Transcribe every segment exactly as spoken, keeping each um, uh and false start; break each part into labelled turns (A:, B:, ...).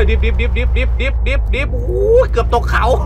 A: ดิบดิบดิบดิบดิบดิบดิบดิบโอ้เกือบตกเขา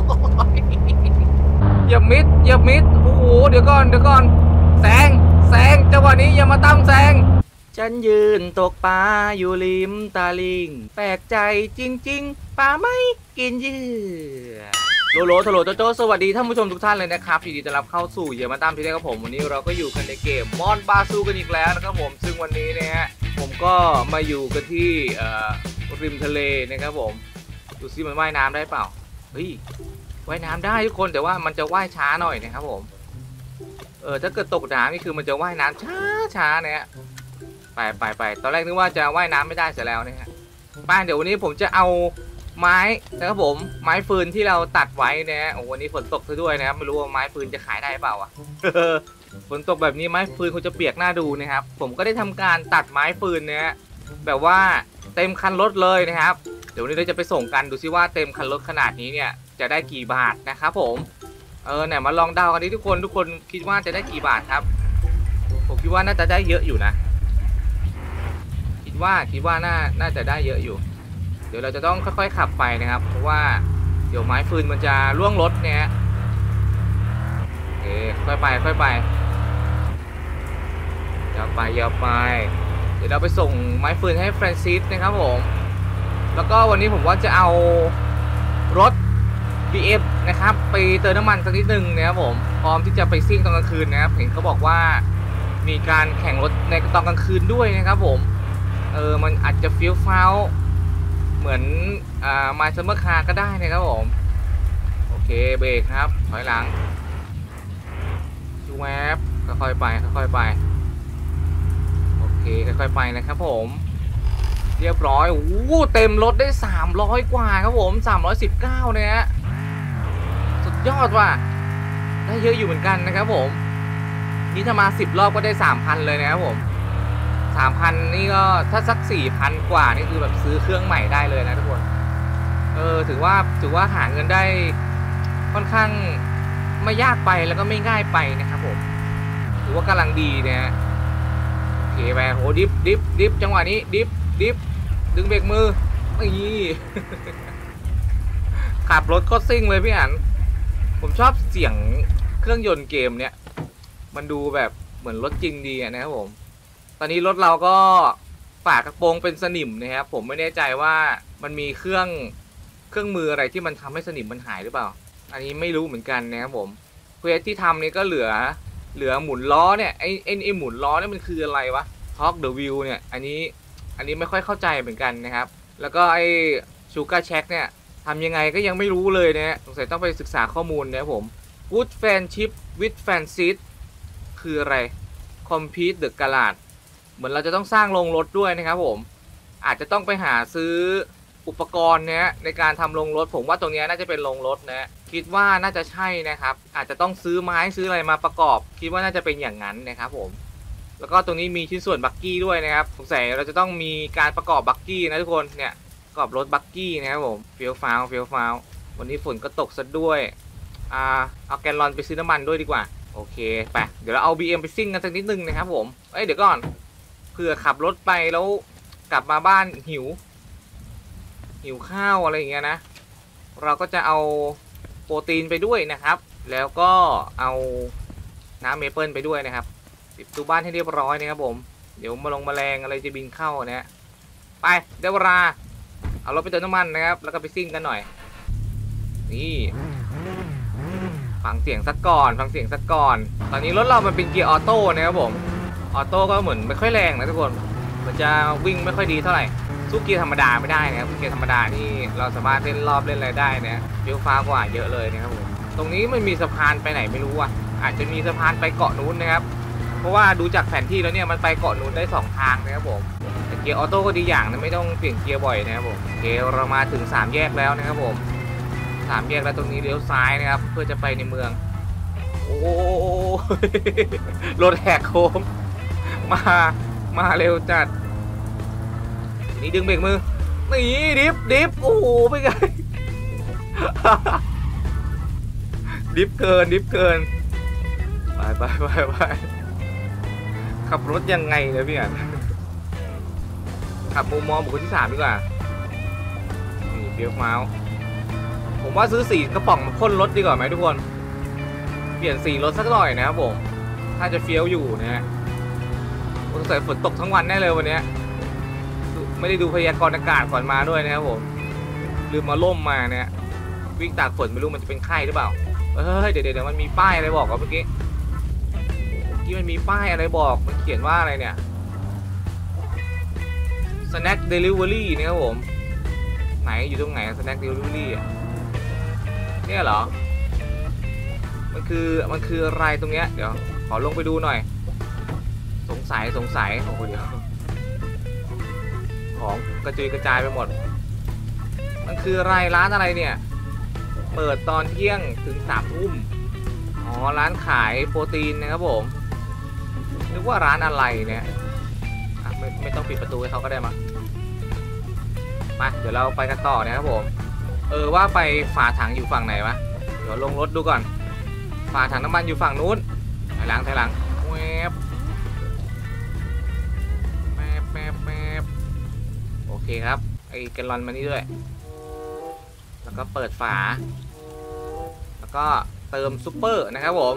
A: อย่ามิดอย่ามิดโอ้โหเดี๋ยวก่อนเดี๋ยวก่อนแซงแซงจังหวะนี้อย่ามาตั้มแซงฉันยืนตกปลาอยู่ริมตาลิงแปลกใจจริงๆปลาไม่กินเหยื่อโลโลโทโลโจโจสวัสดีท่านผู้ชมทุกท่านเลยนะครับยินดีต้อนรับเข้าสู่เหยื่อมาตั้มที่ได้กับผมวันนี้เราก็อยู่กันในเกมมอนบาซูกันอีกแล้วนะครับผมซึ่งวันนี้เนี่ยผมก็มาอยู่กันที่ริมทะเลนะครับผมดูซิมันว่ายน้ำได้เปล่าเฮ้ยว่ายน้ำได้ทุกคนแต่ว่ามันจะว่ายช้าหน่อยนะครับผมเออถ้าเกิดตกน้ำนี่คือมันจะว่ายน้ำช้าช้าเนี่ยไปไปไปตอนแรกนึกว่าจะว่ายน้ำไม่ได้เสียแล้วนะฮะบ้านเดี๋ยววันนี้ผมจะเอาไม้นะครับผมไม้ฟืนที่เราตัดไว้นะโอ้วันนี้ฝนตกซะด้วยนะครับไม่รู้ว่าไม้ฟืนจะขายได้เปล่าอ่ะ ฝนตกแบบนี้ไม้ฟืนคงจะเปียกหน้าดูนะครับผมก็ได้ทำการตัดไม้ฟืนนะฮะแบบว่าเต็มคันรถเลยนะครับเดี๋ยววันนี้เราจะไปส่งกันดูซิว่าเต็มคันรถขนาดนี้เนี่ยจะได้กี่บาทนะครับผมเออเนี่ยมาลองเดากันดิทุกคนทุกคนคิดว่าจะได้กี่บาทครับผมคิดว่าน่าจะได้เยอะอยู่นะคิดว่าคิดว่าน่าน่าจะได้เยอะอยู่เดี๋ยวเราจะต้องค่อยๆขับไปนะครับเพราะว่าเดี๋ยวไม้ฟืนมันจะล่วงรถเนี่ยโอเคค่อยไปค่อยไปอย่าไปอย่าไปเดี๋ยวเราไปส่งไม้ฟืนให้แฟรนซิสนะครับผมแล้วก็วันนี้ผมว่าจะเอารถ บี เอ็ม นะครับไปเติมน้ำมันสักนิดนึงนะครับผมพร้อมที่จะไปซิ่งตอนกลางคืนนะครับเห็นเขาบอกว่ามีการแข่งรถในตอนกลางคืนด้วยนะครับผมเออมันอาจจะฟิลฟ้าวเหมือนอ่าไมซ์ซัมเมอร์คาร์ก็ได้นะครับผมโอเคเบรกครับถอยหลังชูแวบค่อยๆไปค่อยๆไปโอเคค่อยๆไปนะครับผมเรียบร้อยโอ้โหเต็มรถได้สามร้อยกว่าครับผมสามร้อยสิบเก้าเนี่ยฮะสุดยอดว่ะได้เยอะอยู่เหมือนกันนะครับผมนี่ถ้ามาสิบรอบก็ได้ สามพัน เลยนะครับผม สามพัน นี่ก็ถ้าสัก สี่พัน กว่านี่คือแบบซื้อเครื่องใหม่ได้เลยนะทุกคนเออถือว่าถือว่าหาเงินได้ค่อนข้างไม่ยากไปแล้วก็ไม่ง่ายไปนะครับผมถือว่ากำลังดีเนี่ยโอเคไปโหดิฟดิฟดิฟจังหวะนี้ดิฟดิฟดึงเบรกมือนี่ ขับรถก็ซิ่งเลยพี่อันผมชอบเสียงเครื่องยนต์เกมเนี้ยมันดูแบบเหมือนรถจริงดีนะครับผมตอนนี้รถเราก็ฝากระโปรงเป็นสนิมนะครับผมไม่แน่ใจว่ามันมีเครื่องเครื่องมืออะไรที่มันทำให้สนิมมันหายหรือเปล่าอันนี้ไม่รู้เหมือนกันนะครับผมเควสที่ทำนี่ก็เหลือเหลือหมุนล้อเนี่ยไอ้ไอ้ไอ้หมุนล้อนี่มันคืออะไรวะท็อกเดอะวิวเนี่ยอันนี้อันนี้ไม่ค่อยเข้าใจเหมือนกันนะครับแล้วก็ไอ้ชูการ์เช็คเนี่ยทำยังไงก็ยังไม่รู้เลยนะสงสัยต้องไปศึกษาข้อมูลนะครับผม Good Friendship with Francis คืออะไร Complete the Garage เหมือนเราจะต้องสร้างโรงรถด้วยนะครับผมอาจจะต้องไปหาซื้ออุปกรณ์เนี้ยในการทำโรงรถผมว่าตรงนี้น่าจะเป็นโรงรถนะคิดว่าน่าจะใช่นะครับอาจจะต้องซื้อไม้ซื้ออะไรมาประกอบคิดว่าน่าจะเป็นอย่างนั้นนะครับผมแล้วก็ตรงนี้มีชิ้นส่วนบักกี้ด้วยนะครับสงสัยเราจะต้องมีการประกอบบักกี้นะทุกคนเนี่ยประกอบรถบักกี้นะครับผมเฟี้ยวฟ้าวเฟี้ยวฟ้าววันนี้ฝนก็ตกซะด้วยอ่าเอาแกนลอนไปซื้อน้ำมันด้วยดีกว่าโอเคไปเดี๋ยวเราเอา บี เอ็ม ไปซิ่งกันสักนิดนึงนะครับผมเอ้ยเดี๋ยวก่อนเผื่อขับรถไปแล้วกลับมาบ้านหิวหิวข้าวอะไรอย่างเงี้ยนะเราก็จะเอาโปรตีนไปด้วยนะครับแล้วก็เอาน้ำเมเปิลไปด้วยนะครับปิดตู้บ้านให้เรียบร้อยนะครับผมเดี๋ยวมาลงแมลงอะไรจะบินเข้านะไปเดี๋ยวเวลาเอารถไปเติมน้ำมันนะครับแล้วก็ไปซิ่งกันหน่อยนี่ฟังเสียงสักก่อนฟังเสียงสักก่อนตอนนี้รถเรามันเป็นเกียร์ออโต้นะครับผมออโต้ก็เหมือนไม่ค่อยแรงนะทุกคนมันจะวิ่งไม่ค่อยดีเท่าไหร่สู้เกียร์ธรรมดาไม่ได้นะครับเกียร์ธรรมดานี่เราสามารถเล่นรอบเล่นอะไรได้นะเฟี้ยวฟ้ากว่าเยอะเลยนะครับผมตรงนี้มันมีสะพานไปไหนไม่รู้อ่ะอาจจะมีสะพานไปเกาะนู้นนะครับเพราะว่าดูจากแผนที่แล้วเนี่ยมันไปเกาะนู้นได้สองทางนะครับผมแต่เกียร์ออโต้ก็ดีอย่างนะไม่ต้องเปลี่ยนเกียร์บ่อยนะครับผมโอเคเรามาถึงสามแยกแล้วนะครับผมสามแยกแล้วตรงนี้เลี้ยวซ้ายนะครับเพื่อจะไปในเมืองโอ้รถแหกโค้งมามาเร็วจัดนี่ดึงเบรกมือนี่ดิฟดิฟโอ้โหไปไง ดิฟเกินดิฟเกินไปไปไปไปขับรถยังไงเนี่ยพี่อ่ะขับมุมมองบุคคลที่สามดีกว่าฟี้ยวฟ้าวผมว่าซื้อสีกระป๋องมาพ่นรถดีกว่าไหมทุกคนเปลี่ยนสีรถสักหน่อยนะครับผมถ้าจะเฟี้ยวอยู่นะฮะสงสัยฝนตกทั้งวันแน่เลยวันนี้ไม่ได้ดูพยากรณ์อากาศก่อนมาด้วยนะครับผมลืมมาล่มมาเนี่ยวิ่งตากฝนไม่รู้มันจะเป็นไข้หรือเปล่าเฮ้ยเดี๋ยวเดี๋ยวมันมีป้ายอะไรบอกเมื่อกี้เมื่อกี้มันมีป้ายอะไรบอกมันเขียนว่าอะไรเนี่ย snack delivery นะครับผมไหนอยู่ตรงไหน snack delivery อ่ะเนี่ยเหรอมันคือมันคืออะไรตรงเนี้ยเดี๋ยวขอลงไปดูหน่อยสงสัยสงสัยโอ้โหเดี๋ยวของกระจุยกระจายไปหมดมันคืออะไรร้านอะไรเนี่ยเปิดตอนเที่ยงถึงสามทุ่มอ๋อร้านขายโปรตีนนะครับผมนึกว่าร้านอะไรเนี่ยไม่ไม่ต้องปิดประตูให้เขาก็ได้มั้งมาเดี๋ยวเราไปกันต่อนะครับผมเออว่าไปฝาถังอยู่ฝั่งไหนวะเดี๋ยวลงรถดูก่อนฝาถังน้ำมันอยู่ฝั่งนู้นถอยหลังถอยหลังแวบแมบแมบแมบโอเคครับไอ้แกลลอนมานี่ด้วยแล้วก็เปิดฝาแล้วก็เติมซุปเปอร์นะครับผม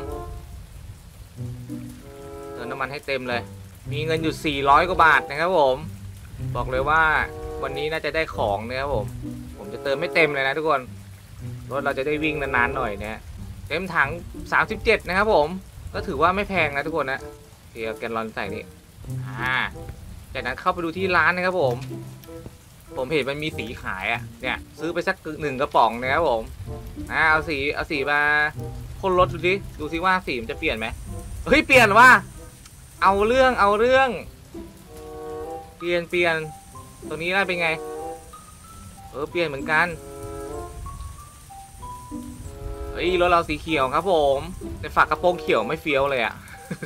A: เติมน้ำมันให้เต็มเลยมีเงินอยู่สี่ร้อยกว่าบาทนะครับผมบอกเลยว่าวันนี้น่าจะได้ของนะครับผมผมจะเติมไม่เต็มเลยนะทุกคนรถเราจะได้วิ่งนานๆหน่อยเนี่ยเต็มถังสามสิบเจ็ดนะครับผมก็ถือว่าไม่แพงนะทุกคนนะเดี๋ยวแกนลอนใส่นี่อ่าจากนั้นเข้าไปดูที่ร้านนะครับผมผมเห็นมันมีสีขายอ่ะเนี่ยซื้อไปสักหนึ่งกระป๋องนะครับผมอ่าเอาสีเอาสีมาพ่นรถดูดิดูซิว่าสีมันจะเปลี่ยนไหมเฮ้ยเปลี่ยนว่าเอาเรื่องเอาเรื่องเปลี่ยนเปลี่ยนตัวนี้ได้เป็นไงเออเปลี่ยนเหมือนกันเฮ้ยรถเราสีเขียวครับผมแต่ฝากกระโปรงเขียวไม่เฟี้ยวเลยอ่ะ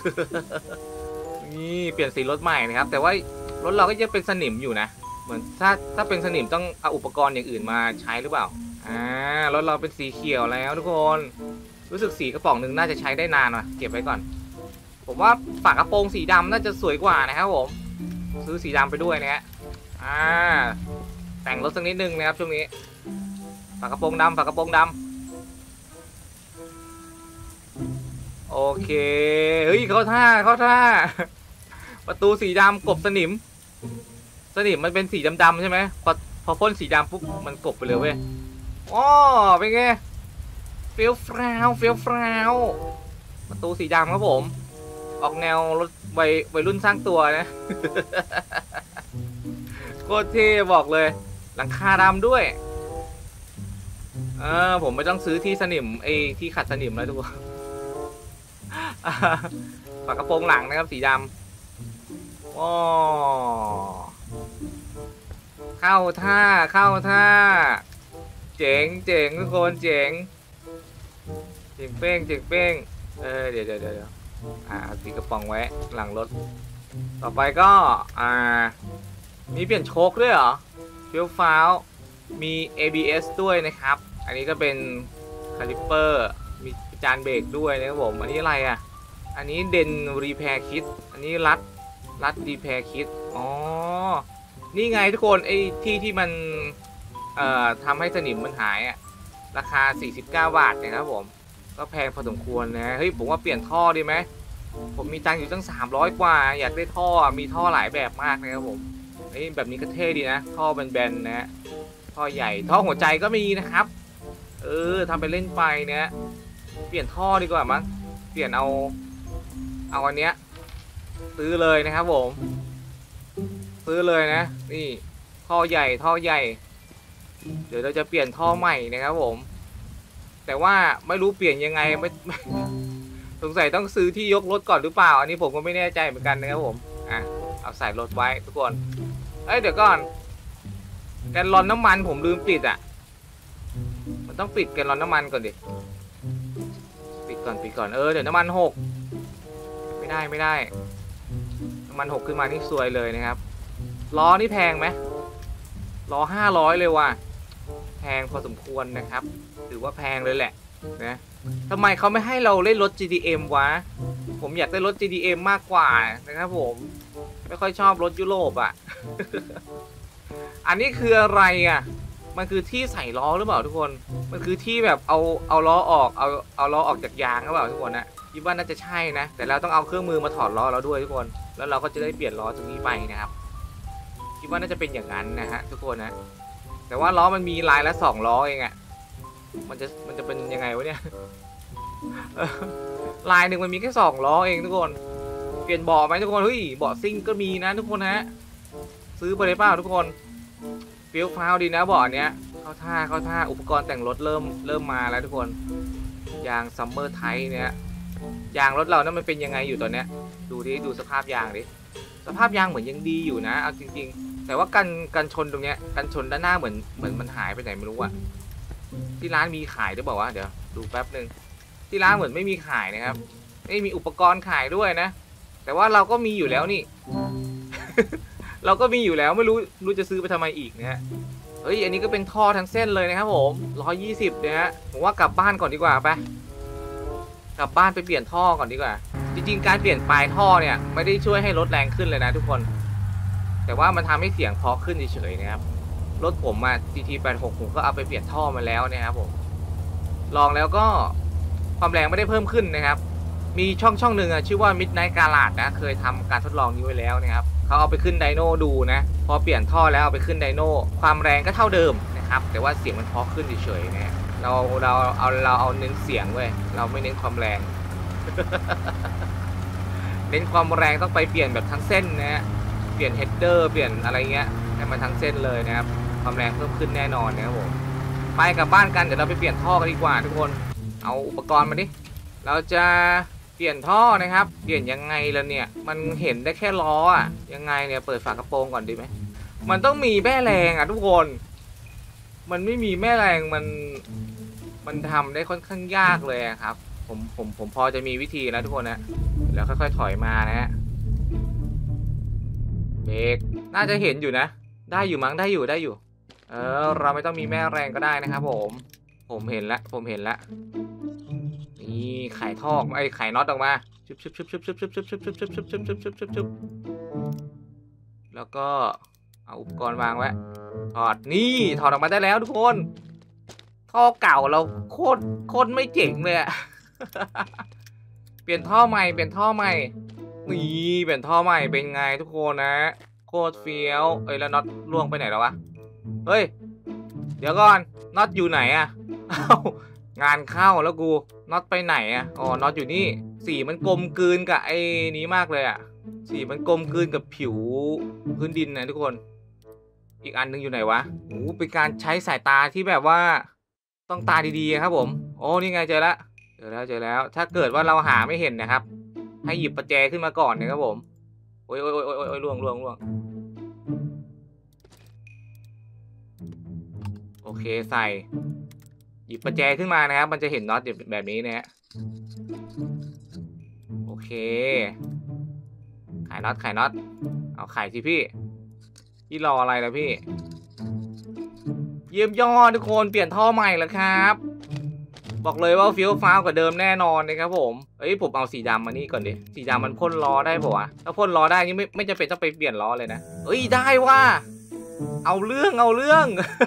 A: นี่เปลี่ยนสีรถใหม่นะครับแต่ว่ารถเราก็ยังเป็นสนิมอยู่นะเหมือนถ้าถ้าเป็นสนิมต้องเอาอุปกรณ์อย่างอื่นมาใช้หรือเปล่าอ่ารถเราเป็นสีเขียวแล้วทุกคนรู้สึกสีกระป๋องหนึ่งน่าจะใช้ได้นานว่ะเก็บไว้ก่อนผมว่าฝากระโปรงสีดำน่าจะสวยกว่านะครับผมซื้อสีดำไปด้วยนะฮะอ่าแต่งรถสักนิดนึงนะครับช่วงนี้ฝากระโปรงดำฝากระโปรงดำโอเคเฮ้ยเข้าท่าเข้าท่าประตูสีดำกบสนิมสนิมมันเป็นสีดำๆใช่ไหมพอพอพ่นสีดำปุ๊บมันกบไปเลยเว้ยอ๋อเป็นไงเฟี้ยวฟ้าวเฟี้ยวฟ้าวประตูสีดำครับผมออกแนวรถวัยวัยรุ่นสร้างตัวนะโคตรเท่บอกเลยหลังคาดำด้วยเออผมไม่ต้องซื้อที่สนิมไอ้ที่ขัดสนิมแล้วทุกคนฝากระโปรงหลังนะครับสีดำว้าเข้าท่าเข้าท่าเจ๋งเจ๋งทุกคนเจ๋งเจ๋งเป้งเจ๋งเป้งเออเดี๋ยวเดี๋ยวเดี๋ยวอ่าสีกระป๋องไว้หลังรถต่อไปก็อ่ามีเปลี่ยนโชคด้วยเหรอเฟี้ยวฟ้าวมี เอ บี เอส ด้วยนะครับอันนี้ก็เป็นคาลิปเปอร์มีจานเบรกด้วยนะครับผมอันนี้อะไรอ่ะอันนี้เดนรีแพร์คิดอันนี้รัดรัดรีแพร์คิดอ๋อนี่ไงทุกคนไอ้ที่ที่มันเอ่อทำให้สนิมมันหายอ่ะราคาสี่สิบเก้าบาทนะครับผมก็แพงพอสมควรนะเฮ้ยผมว่าเปลี่ยนท่อดีไหมผมมีตังค์อยู่ตั้งสามร้อยกว่าอยากได้ท่อมีท่อหลายแบบมากนะครับผมไอ้แบบนี้ก็เท่ดีนะท่อแบนๆนะท่อใหญ่ท่อหัวใจก็มีนะครับเออทำไปเล่นไปเนี่ยเปลี่ยนท่อดีกว่ามั้งเปลี่ยนเอาเอาอันเนี้ยซื้อเลยนะครับผมซื้อเลยนะนี่ท่อใหญ่ท่อใหญ่เดี๋ยวเราจะเปลี่ยนท่อใหม่นะครับผมแต่ว่าไม่รู้เปลี่ยนยังไงไม่สงสัยต้องซื้อที่ยกรถก่อนหรือเปล่าอันนี้ผมก็ไม่แน่ใจเหมือนกันนะครับผมอ่ะเอาใส่รถไว้ทุกคนเอ้ยเดี๋ยวก่อนแกนลอนน้ำมันผมลืมปิดอ่ะมันต้องปิดแกนลอนน้ำมันก่อนดิปิดก่อนปิดก่อนเออเดี๋ยวน้ำมันหกไม่ได้ไม่ได้น้ำมันหกขึ้นมานี่ซวยเลยนะครับล้อนี่แพงไหมล้อห้าร้อยเลยว่ะแพงพอสมควรนะครับถือว่าแพงเลยแหละนะทำไมเขาไม่ให้เราเล่นรถ จี ดี เอ็ม วะผมอยากได้รถ จี ดี เอ็ม มากกว่านะครับผมไม่ค่อยชอบรถยุโรปอ่ะ อันนี้คืออะไรอ่ะมันคือที่ใส่ล้อหรือเปล่าทุกคนมันคือที่แบบเอาเอาล้อออกเอาเอาล้อออกจากยางหรือเปล่าทุกคนนะคิดว่าน่าจะใช่นะแต่เราต้องเอาเครื่องมือมาถอดล้อเราด้วยทุกคนแล้วเราก็จะได้เปลี่ยนล้อตรงนี้ไปนะครับคิดว่าน่าจะเป็นอย่างนั้นนะฮะทุกคนนะแต่ว่าล้อมันมีลายละสองล้อเองอะมันจะมันจะเป็นยังไงวะเนี่ยลายหนึ่งมันมีแค่สองล้อเองทุกคนเปลี่ยนเบาะไหมทุกคนเฮ้ยเบาะซิ่งก็มีนะทุกคนฮะซื้อไปเลยเปล่าทุกคนฟิลฟ้าวดีนะเบาะเนี้ยเข้าท่าเข้าท่าอุปกรณ์แต่งรถเริ่มเริ่มมาแล้วทุกคนยางซัมเมอร์ไทป์เนี่ยยางรถเรานั้นมันเป็นยังไงอยู่ตอนเนี้ยดูดิดูสภาพยางดิสภาพยางเหมือนยังดีอยู่นะเอาจริงๆแต่ว่ากันกันชนตรงเนี้ยกันชนด้านหน้าเหมือนเหมือนมันหายไปไหนไม่รู้อะที่ร้านมีขายด้วยบอกว่าเดี๋ยวดูแป๊บนึงที่ร้านเหมือนไม่มีขายนะครับไม่มีอุปกรณ์ขายด้วยนะแต่ว่าเราก็มีอยู่แล้วนี่ เราก็มีอยู่แล้วไม่รู้รู้จะซื้อไปทำไมอีกนะฮะเฮ้ยอันนี้ก็เป็นท่อทั้งเส้นเลยนะครับผมร้อยยี่สิบนะฮะผมว่ากลับบ้านก่อนดีกว่าไปกลับบ้านไปเปลี่ยนท่อก่อนดีกว่าจริงๆการเปลี่ยนปลายท่อเนี่ยไม่ได้ช่วยให้รถแรงขึ้นเลยนะทุกคนแต่ว่ามันทำให้เสียงเพาะขึ้นเฉยๆนะครับรถผมมา จี ที แปดสิบหก ผมก็เอาไปเปลี่ยนท่อมาแล้วนะครับผมลองแล้วก็ความแรงไม่ได้เพิ่มขึ้นนะครับมีช่องช่องหนึ่งอ่ะชื่อว่า Midnight Garage นะเคยทำการทดลองนี้ไว้แล้วนะครับเขาเอาไปขึ้นไดโน่ดูนะพอเปลี่ยนท่อแล้วเอาไปขึ้นไดโน่ความแรงก็เท่าเดิมนะครับแต่ว่าเสียงมันเพาะขึ้นเฉยๆนะเราเราเอาเราเอาเน้นเสียงเว้ยเราไม่เน้นความแรง เน้นความแรงต้องไปเปลี่ยนแบบทั้งเส้นนะเปลี่ยนเฮดเดอร์เปลี่ยนอะไรเงี้ยให้มันทั้งเส้นเลยนะครับความแรงเพิ่มขึ้นแน่นอนนะครับผมไปกลับบ้านกันเดี๋ยวเราไปเปลี่ยนท่อกันดีกว่าทุกคนเอาอุปกรณ์มาดิเราจะเปลี่ยนท่อนะครับเปลี่ยนยังไงล่ะเนี่ยมันเห็นได้แค่ล้ออะยังไงเนี่ยเปิดฝากระโปรงก่อนดีไหมมันต้องมีแม่แรงอ่ะทุกคนมันไม่มีแม่แรงมันมันทำได้ค่อนข้างยากเลยครับผมผมผมพอจะมีวิธีแล้วทุกคนนะแล้วค่อยๆถอยมานะฮะเบรกน่าจะเห็นอยู่นะได้อยู่มั้งได้อยู่ได้อยู่เออเราไม่ต้องมีแม่แรงก็ได้นะครับผมผมเห็นแล้วผมเห็นแล้วนี่ไขท่อไอ้ไขน็อตออกมาชุบชุบชุบชุบชุบชุบชุบชุบชุบชุบชุบชุบชุบชุบชุบชุบแล้วก็เอาอุปกรณ์วางไว้ถอดนี่ถอดออกมาได้แล้วทุกคนท่อเก่าเราโคตรโคตรไม่เจ๋งเลยอะ เปลี่ยนท่อใหม่เปลี่ยนท่อใหม่นี่เปลี่ยนท่อใหม่เป็นไงทุกคนนะโคตรเฟี้ยวเอ้ยแล้วน็อตล่วงไปไหนแล้ววะเฮ้ยเดี๋ยวก่อนน็อตอยู่ไหนอะอ้าวงานเข้าแล้วกูน็อตไปไหนอะอ๋อน็อตอยู่นี่สีมันกลมกลืนกับไอ้นี้มากเลยอะสีมันกลมกลืนกับผิวพื้นดินนะทุกคนอีกอันนึงอยู่ไหนวะโอ้เป็นการใช้สายตาที่แบบว่าต้องตาดีๆครับผมโอ้นี่ไงเจอแล้วเจอแล้วเจอแล้วถ้าเกิดว่าเราหาไม่เห็นนะครับให้หยิบประแจขึ้นมาก่อนนะครับผมโอ้ยโอ้ยโอ้ยโอ้ยโอ้ยล่วงล่วงล่วงโอเคใส่หยิบประแจขึ้นมานะครับมันจะเห็นน็อตแบบนี้นะฮะโอเคไขน็อตไขน็อตเอาไขสิพี่พี่รออะไรล่ะพี่เยี่ยมยอดทุกคนเปลี่ยนท่อใหม่แล้วครับบอกเลยว่าฟิลฟ้าวกว่าเดิมแน่นอนนะครับผมเอ้ยผมเอาสีดำมานี่ก่อนดิสีดำมันพ่นล้อได้ป่าวะถ้าพ่นล้อได้นี่ไม่ไม่จำเป็นต้องไปเปลี่ยนล้อเลยนะเอ้ยได้ว่าเอาเรื่องเอาเรื่อง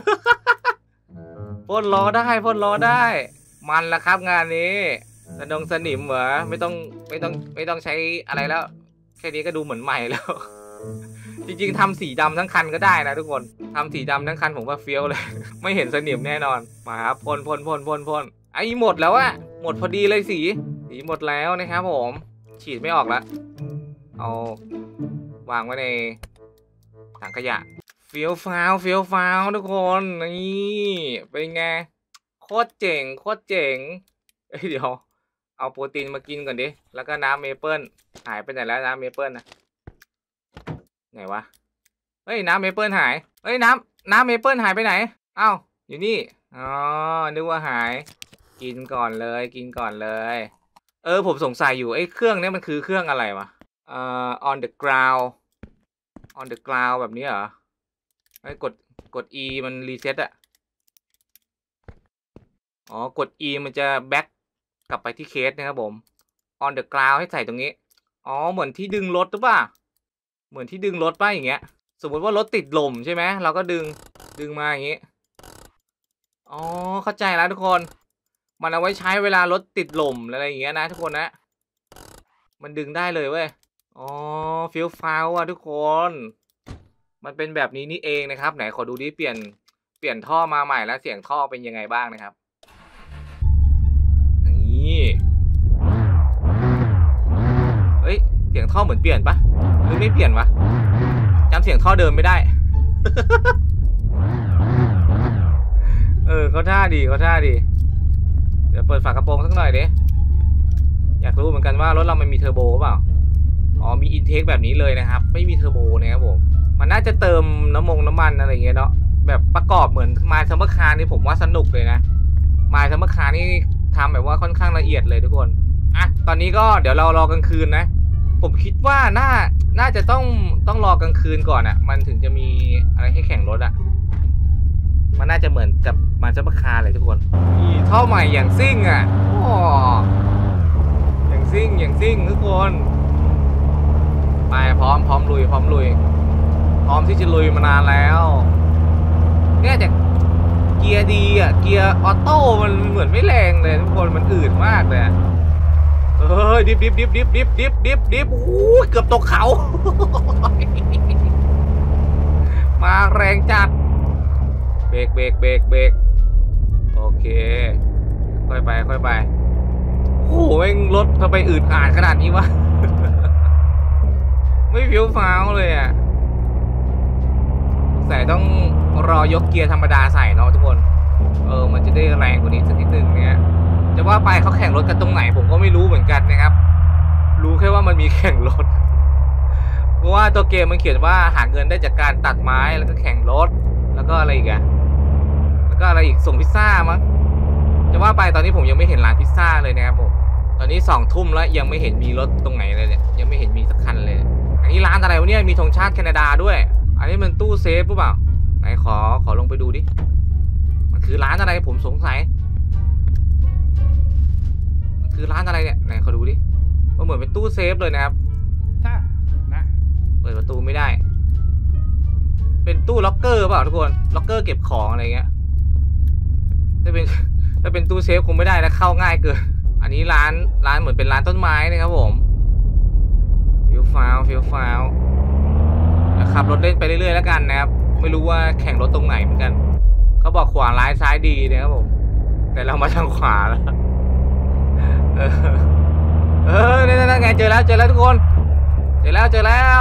A: พ่นล้อได้พ่นล้อได้มันละครับงานนี้สนงสนิมเหรอไม่ต้องไม่ต้องไม่ต้องใช้อะไรแล้วแค่นี้ก็ดูเหมือนใหม่แล้ว จริงๆทำสีดำทั้งคันก็ได้นะทุกคนทำสีดำทั้งคันผมว่าเฟี้ยวเลย ไม่เห็นสนิมแน่นอนมาครับพ่นพ่นพ่นพ่นพ่นไอ้หมดแล้วอะหมดพอดีเลยสีสีหมดแล้วนะครับผมฉีดไม่ออกแล้วเอาวางไว้ในถังขยะเฟี้ยวฟ้าวเฟี้ยวฟ้าวทุกคนนี่เป็นไงโคตรเจ๋งโคตรเจ๋งเอ้ยเดี๋ยวเอาโปรตีนมากินก่อนดิแล้วก็น้ำเมเปิลหายไปไหนแล้วน้ำเมเปิลนะไหนวะเฮ้ยน้ำเมเปิลหายเฮ้ยน้ำน้ำเมเปิลหายไปไหนอ้าวอยู่นี่อ๋อนึกว่าหายกินก่อนเลยกินก่อนเลยเออผมสงสัยอยู่ไอ้เครื่องนี้มันคือเครื่องอะไรวะเอ่อ on the ground on the ground แบบนี้เหรอไอ้กดกด E มันรีเซ็ตอะอ๋อกด E มันจะแบ็กกลับไปที่เคสนะครับผม on the ground ให้ใส่ตรงนี้อ๋อเหมือนที่ดึงรถหรือเปล่าเหมือนที่ดึงรถป่ะอย่างเงี้ยสมมติว่ารถติดลมใช่ไหมเราก็ดึงดึงมาอย่างงี้อ๋อเข้าใจแล้วทุกคนมันเอาไว้ใช้เวลารถติดลมอะไรอย่างเงี้ยนะทุกคนนะมันดึงได้เลยเว้ยอ๋อฟิลฟาวอ่ะทุกคนมันเป็นแบบนี้นี่เองนะครับไหนขอดูดิเปลี่ยนเปลี่ยนท่อมาใหม่แล้วเสียงท่อเป็นยังไงบ้างนะครับนี่เฮ้ยเสียงท่อเหมือนเปลี่ยนปะหรือไม่เปลี่ยนวะจำเสียงท่อเดิมไม่ได้ เออเขาท่าดีเขาท่าดีเดี๋ยวเปิดฝากระโปรงสักหน่อยดิอยากรู้เหมือนกันว่ารถเรามันมีเทอร์โบเปล่าอ๋อมีอินเทคแบบนี้เลยนะครับไม่มีเทอร์โบนะครับผมมันน่าจะเติมน้ำมงน้ำมันอะไรเงี้ยเนาะแบบประกอบเหมือนมาซัมเมอร์คาร์นี่ผมว่าสนุกเลยนะมาซัมเมอร์คาร์นี่ทำแบบว่าค่อนข้างละเอียดเลยทุกคนอ่ะตอนนี้ก็เดี๋ยวเรารอกลางคืนนะผมคิดว่าน่าน่าจะต้องต้องรอกลางคืนก่อนอะ่ะมันถึงจะมีอะไรให้แข่งรถอะ่ะมันน่าจะเหมือนกับมาซัมเมอร์คาร์เลยทุกคนนี่ท่อใหม่อย่างซิ่งอะ่ะโอ้อย่างซิ่งอย่างซิ่งทุกคนไปพร้อมพร้อมลุยพร้อมลุยพร้อมที่จะลุยมานานแล้วเนี่ยแต่เกียร์ดีอ่ะเกียร์ออโต้มันเหมือนไม่แรงเลยทุกคนมันอืดมากเลยเออดิบดิบดิบดิบดิบดิบดิบดิบโอ้ยเกือบตกเขา มาแรงจัดเบรกเบรกเบรกเบรกโอเคค่อยไปค่อยไปโอ้โหแม่งรถทำไมอืดอาดขนาดนี้วะ ไม่ฟิวฟ้าวเลยอ่ะแต่ต้องรอยกเกียร์ธรรมดาใส่เนาะทุกคนเออมันจะได้แรงกว่านี้สักนิดนึงเนี้ยจะว่าไปเขาแข่งรถกันตรงไหนผมก็ไม่รู้เหมือนกันนะครับรู้แค่ว่ามันมีแข่งรถเพราะว่าตัวเกมมันเขียนว่าหาเงินได้จากการตัดไม้แล้วก็แข่งรถแล้วก็อะไรอีกอะแล้วก็อะไรอีกส่งพิซซ่ามั้งจะว่าไปตอนนี้ผมยังไม่เห็นร้านพิซซ่าเลยนะครับผมตอนนี้สองทุ่มแล้วยังไม่เห็นมีรถตรงไหนเลยเนี่ยยังไม่เห็นมีสักคันเลยอันนี้ร้านอะไรวะเนี่ยมีธงชาติแคนาดาด้วยอันนี้มันตู้เซฟหรือเปล่าไหนขอขอลงไปดูดิมันคือร้านอะไรผมสงสัยมันคือร้านอะไรเนี่ยไหนขอดูดิมันเหมือนเป็นตู้เซฟเลยนะครับถ้านะเปิดประตูไม่ได้เป็นตู้ล็อกเกอร์เปล่าทุกคนล็อกเกอร์เก็บของอะไรเงี้ยถ้าเป็นถ้าเป็นตู้เซฟคงไม่ได้นะเข้าง่ายเกินอันนี้ร้านร้านเหมือนเป็นร้านต้นไม้นะครับผมฟิลฟาวฟิลฟาวขับรถเล่นไปเรื่อยๆแล้วกันนะครับไม่รู้ว่าแข่งรถตรงไหนเหมือนกันเขาบอกขวาร้ายซ้ายดีนะครับผมแต่เรามาทางขวาแล้วเออเออนี่นั่นไงเจอแล้วเจอแล้วทุกคนเจอแล้วเจอแล้ว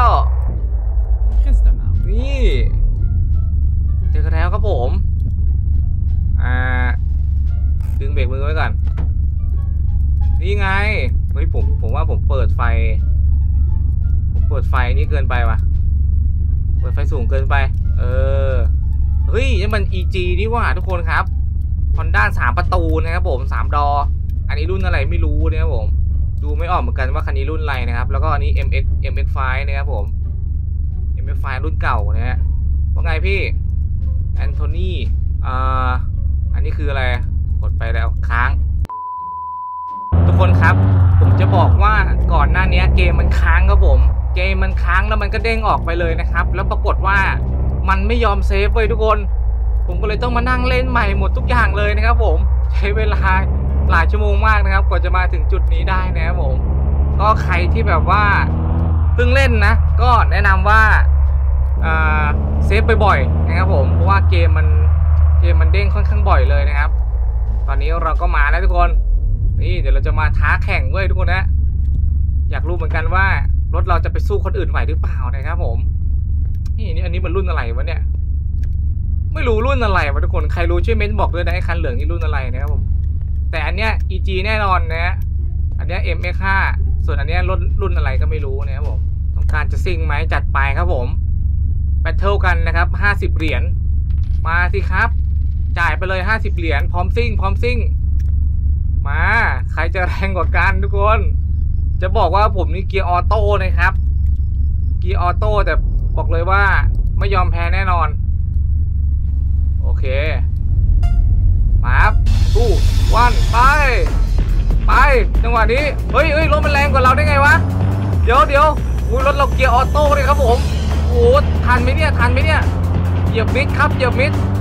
A: นี่เจอกันแล้วครับผมอ่าดึงเบรกมือไว้ก่อนนี่ไงเฮ้ยผมผมว่าผมเปิดไฟผมเปิดไฟนี่เกินไปว่ะเปิดไฟสูงเกินไปเออเฮ้ยนี่มัน อี จี นี่ว่าทุกคนครับ Honda สามประตูนะครับผมสามดออันนี้รุ่นอะไรไม่รู้นะครับผมดูไม่ออกเหมือนกันว่าคันนี้รุ่นอะไรนะครับแล้วก็อันนี้ เอ็ม เอ็กซ์ เอ็ม เอ็กซ์ ไฟว์ นะครับผม เอ็ม เอ็กซ์ ไฟว์ รุ่นเก่านะฮะว่าไงพี่แอนโทนีอ่าอันนี้คืออะไรกดไปแล้วค้างทุกคนครับผมจะบอกว่าก่อนหน้านี้เกมมันค้างครับผมเกมมันค้างแล้วมันก็เด้งออกไปเลยนะครับแล้วปรากฏว่ามันไม่ยอมเซฟเลยทุกคนผมก็เลยต้องมานั่งเล่นใหม่หมดทุกอย่างเลยนะครับผมใช้เวลาหลายชั่วโมงมากนะครับกว่าจะมาถึงจุดนี้ได้นะครับผมก็ใครที่แบบว่าเพิ่งเล่นนะก็แนะนำว่าเซฟบ่อยๆนะครับผมเพราะว่าเกมมันเกมมันเด้งค่อนข้างบ่อยเลยนะครับตอนนี้เราก็มาแล้วทุกคนนี่เดี๋ยวเราจะมาท้าแข่งเว้ยทุกคนนะอยากรู้เหมือนกันว่ารถเราจะไปสู้คนอื่นไหวหรือเปล่านะครับผมนี่นี่อันนี้มันรุ่นอะไรวะเนี่ยไม่รู้รุ่นอะไรวะทุกคนใครรู้ช่วยเม้นบอกด้วยนะไอ้คันเหลืองนี่รุ่นอะไรนะครับผมแต่อันเนี้ย อี จี แน่นอนนะอันเนี้ย เอ็ม เอ็กซ์ ห้า ส่วนอันเนี้ยรุ่นรุ่นอะไรก็ไม่รู้นะครับผมต้องการจะซิ่งไหมจัดไปครับผมแบทเทิลกันนะครับห้าสิบเหรียญมาสิครับจ่ายไปเลยห้าสิบเหรียญพร้อมซิ่งพร้อมซิ่งมาใครจะแรงกว่ากันทุกคนจะบอกว่าผมนี่เกียร์ออโต้นะครับเกียร์ออโต้แต่บอกเลยว่าไม่ยอมแพ้แน่นอนโอเคมาครับตู้วันไปไปจังหวะนี้เฮ้ยเฮ้ยรถมันแรงกว่าเราได้ไงวะเดี๋ยวเดี๋ยวอุ้ยรถเราเกียร์ออโต้เลยครับผมโอ้ทันไหมเนี่ยทันไหมเนี่ยเหยียบมิดครับเหยียบมิด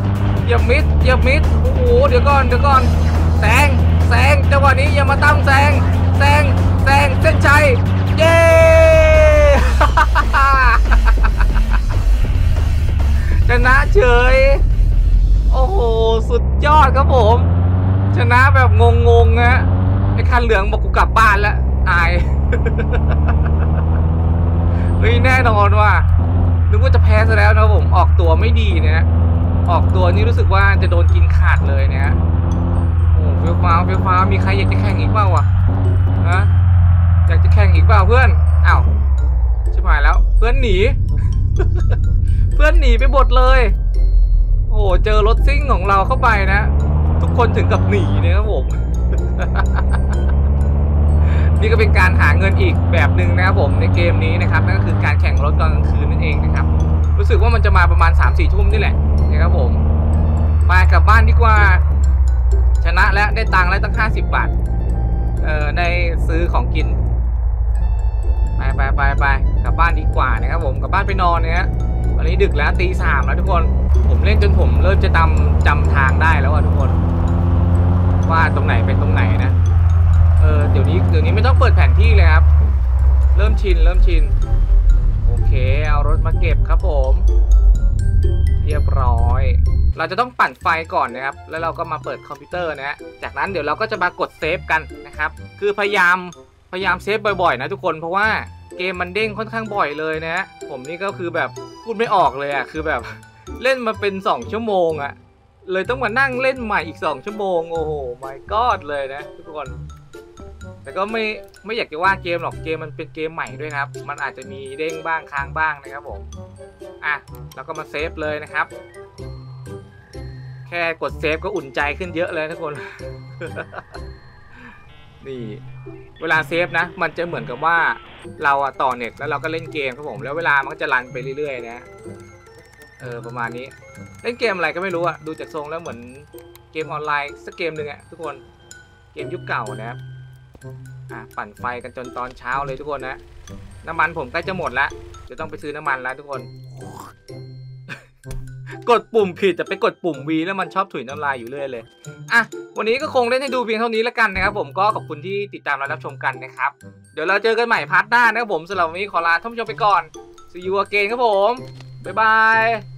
A: อย่ามิดอย่ามิดโอ้โหเดี๋ยวก่อนเดี๋ยวก่อนแซงแซงจังหวะนี้อย่ามาตั้มแซงแซงแซงเส้นชัยเย้ ชนะเฉยโอ้โหสุดยอดครับผมชนะแบบงงๆฮะไอ้คันเหลืองบอกกูกลับบ้านแล้วอาย เฮ้ยแน่นอนว่ะนึกว่าจะแพ้ซะแล้วนะผมออกตัวไม่ดีเนี่ยออกตัวนี่รู้สึกว่าจะโดนกินขาดเลยเนี่ยโอ้เฟี้ยวฟ้าวเฟี้ยวฟ้าวมีใครอยากจะแข่งอีกเปล่าวะฮะอยากจะแข่งอีกเปล่าเพื่อนอ้าวชิบหายแล้วเพื่อนหนี เพื่อนหนีไปหมดเลยโอ้เจอรถซิ่งของเราเข้าไปนะทุกคนถึงกับหนีเนี่ยครับผม นี่ก็เป็นการหาเงินอีกแบบหนึ่งนะครับผมในเกมนี้นะครับนั่นก็คือการแข่งรถตอนกลางคืนนั่นเองนะครับรู้สึกว่ามันจะมาประมาณ สามสี่ ทุ่มนี่แหละนะครับผมมากลับบ้านดีกว่าชนะแล้วได้ตังค์แล้วตั้งห้าสิบบาทเออได้ซื้อของกินไปไปไปไปกลับบ้านดีกว่านะครับผมกลับบ้านไปนอนเนี่ยตอนนี้ดึกแล้วตีสามแล้วทุกคนผมเล่นจนผมเริ่มจะจำจำทางได้แล้วอ่ะทุกคนว่าตรงไหนเป็นตรงไหนนะเออเดี๋ยวนี้เดี๋ยวนี้ไม่ต้องเปิดแผนที่เลยครับเริ่มชินเริ่มชินโอเคเอารถมาเก็บครับผมเรียบร้อยเราจะต้องปั่นไฟก่อนนะครับแล้วเราก็มาเปิดคอมพิวเตอร์นะจากนั้นเดี๋ยวเราก็จะมากดเซฟกันนะครับคือพยายามพยายามเซฟบ่อยๆนะทุกคนเพราะว่าเกมมันเด้งค่อนข้างบ่อยเลยนะผมนี่ก็คือแบบพูดไม่ออกเลยอ่ะคือแบบเล่นมาเป็นสองชั่วโมงอ่ะเลยต้องมานั่งเล่นใหม่อีกสองชั่วโมงโอ้โห my god เลยนะทุกคนแต่ก็ไม่ไม่อยากจะว่าเกมหรอกเกมมันเป็นเกมใหม่ด้วยครับมันอาจจะมีเด้งบ้างค้างบ้างนะครับผมอ่ะแล้วก็มาเซฟเลยนะครับแค่กดเซฟก็อุ่นใจขึ้นเยอะเลยทุกคน นี่เวลาเซฟนะมันจะเหมือนกับว่าเราอะต่อเน็ตแล้วเราก็เล่นเกมครับผมแล้วเวลามันก็จะรันไปเรื่อยๆนะเออประมาณนี้เล่นเกมอะไรก็ไม่รู้อะดูจากทรงแล้วเหมือนเกมออนไลน์สักเกมหนึ่งอะทุกคนเกมยุคเก่านะครับอ่ะปั่นไฟกันจนตอนเช้าเลยทุกคนนะน้ำมันผมใกล้จะหมดแล้วเดี๋ยวต้องไปซื้อน้ำมันแล้วทุกคน กดปุ่มผิดแต่ไปกดปุ่ม V แล้วมันชอบถุยน้ำลายอยู่เรื่อยเลยอ่ะวันนี้ก็คงเล่นให้ดูเพียงเท่านี้แล้วกันนะครับผมก็ขอบคุณที่ติดตามและรับชมกันนะครับเดี๋ยวเราเจอกันใหม่พาร์ทหน้านะครับผมสำหรับวันนี้ขอลาท่านผู้ชมไปก่อน See you again ครับผมบ๊ายบาย